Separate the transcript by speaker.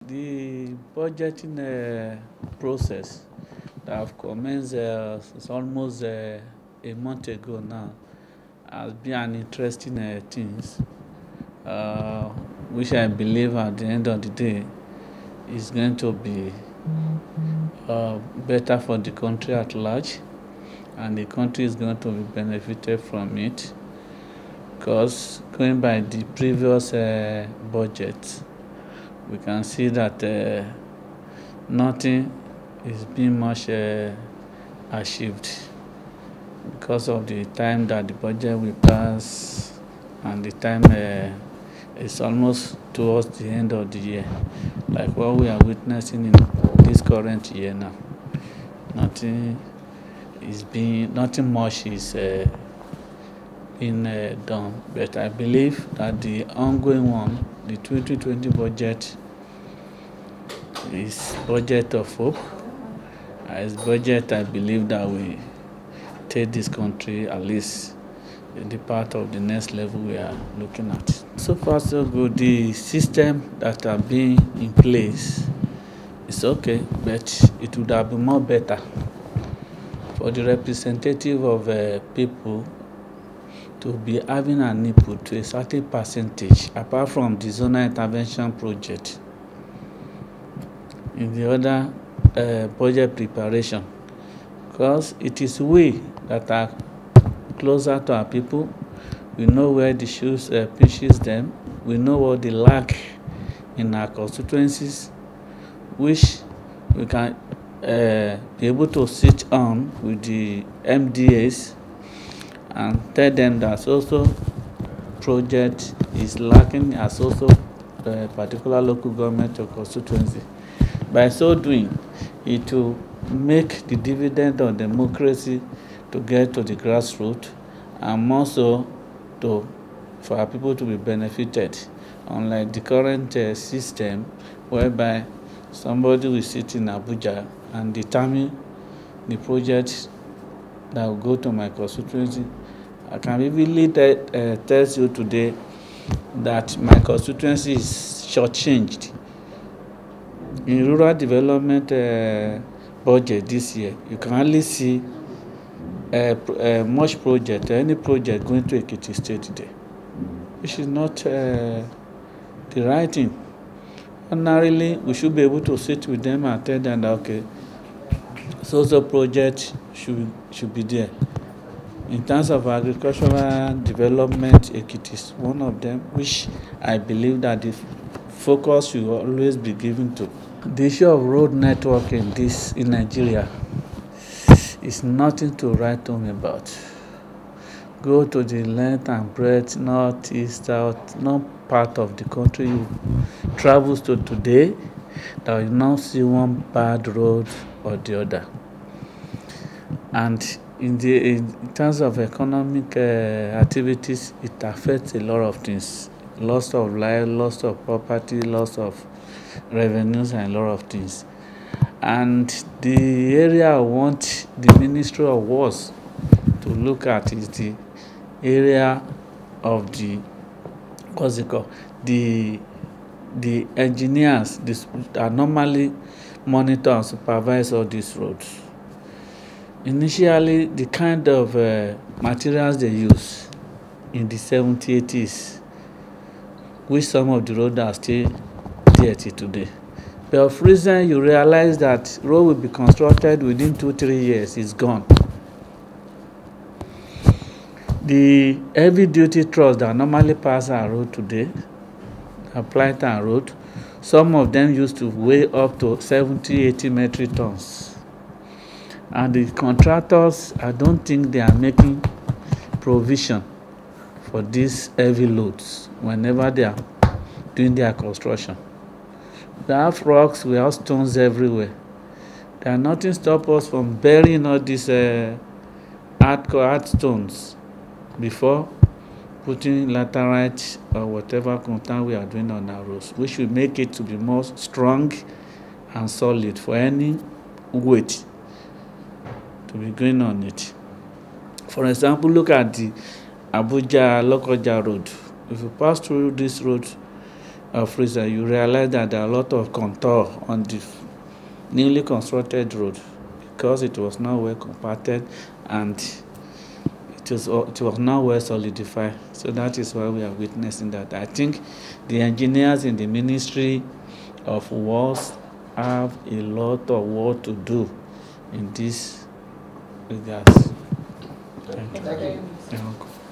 Speaker 1: The budgeting process that have commenced is almost a month ago now has been an interesting things, which I believe at the end of the day is going to be better for the country at large, and the country is going to be benefited from it. Because going by the previous budget, we can see that nothing is being much achieved because of the time that the budget will pass and the time is almost towards the end of the year, like what we are witnessing in this current year now. Nothing much is being done, but I believe that the ongoing one, the 2020 budget, is budget of hope. It's budget I believe that we take this country at least in the part of the next level we are looking at. So far so good. The system that are being in place is okay, but it would have been more better for the representative of people to be having an input to a certain percentage, apart from the zonal intervention project, in the other budget preparation, because it is we that are closer to our people. We know where the shoes pinches them. We know what they lack in our constituencies, which we can be able to sit on with the MDAs and tell them that also project is lacking as also a particular local government or constituency. By so doing, it will make the dividend of democracy to get to the grassroots, and more so for our people to be benefited, unlike the current system whereby somebody will sit in Abuja and determine the project that will go to my constituency. I can vividly tell you today that my constituency is shortchanged. In rural development budget this year, you can hardly see much project, any project going to Ekiti State today, which is not the right thing. Ordinarily, we should be able to sit with them and tell them that, okay, so project should be there. In terms of agricultural development, Ekiti is one of them, which I believe that the focus should always be given to. The issue of road network in Nigeria is nothing to write home about. Go to the length and breadth, north, east, south, no part of the country you travels to today that you now see one bad road or the other. And in terms of economic activities, it affects a lot of things. Loss of life, loss of property, loss of revenues, and a lot of things. And the area I want the Ministry of Works to look at is the area of the engineers that normally monitor and supervise all these roads. Initially, the kind of materials they use in the 70s, 80s, which some of the roads are still there till today. But of reason you realize that road will be constructed within 2-3 years, it's gone. The heavy duty trucks that normally pass our road today, apply to our road, some of them used to weigh up to 70-80 metric tons. And the contractors, I don't think they are making provision for these heavy loads whenever they are doing their construction. We have rocks, we have stones everywhere. There are nothing stop us from burying all these hard stones before putting laterite or whatever content we are doing on our roads, which will make it to be more strong and solid for any weight to be going on it. For example, look at the Abuja-Lokoja road. If you pass through this road of reason, you realize that there are a lot of contour on the newly constructed road because it was not well compacted and it was not well solidified. So that is why we are witnessing that. I think the engineers in the Ministry of Works have a lot of work to do in this regards.
Speaker 2: Thank you.